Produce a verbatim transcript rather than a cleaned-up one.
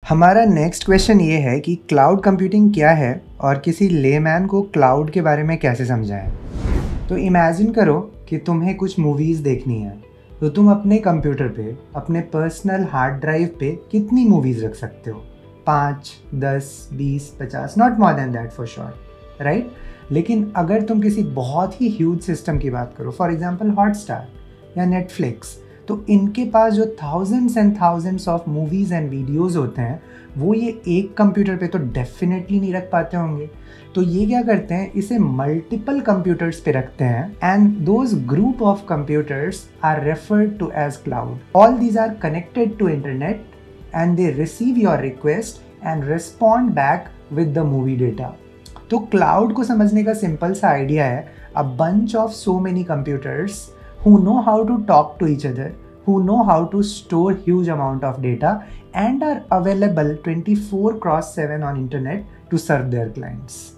हमारा next question ये है कि क्लाउड कंप्यूटिंग क्या है और किसी लेमैन को क्लाउड के बारे में कैसे समझाएं। तो इमेजिन करो कि तुम्हें कुछ मूवीज़ देखनी है, तो तुम अपने कंप्यूटर पे अपने पर्सनल हार्ड ड्राइव पे कितनी मूवीज़ रख सकते हो? पाँच, दस, बीस, पचास, not more than that for sure, right. लेकिन अगर तुम किसी बहुत ही ह्यूज सिस्टम की बात करो, फॉर एग्जाम्पल हॉटस्टार या नेटफ्लिक्स, तो इनके पास जो thousands and thousands of movies and videos होते हैं वो ये एक कंप्यूटर पे तो डेफिनेटली नहीं रख पाते होंगे। तो ये क्या करते हैं, इसे मल्टीपल कंप्यूटर्स पे रखते हैं and those group of computers are referred to as cloud. All these are connected to internet and they receive your request and respond back with the movie data. तो क्लाउड को समझने का simple सा idea है a bunch of so many computers who know how to talk to each other, who know how to store huge amount of data and are available twenty-four cross seven on internet to serve their clients.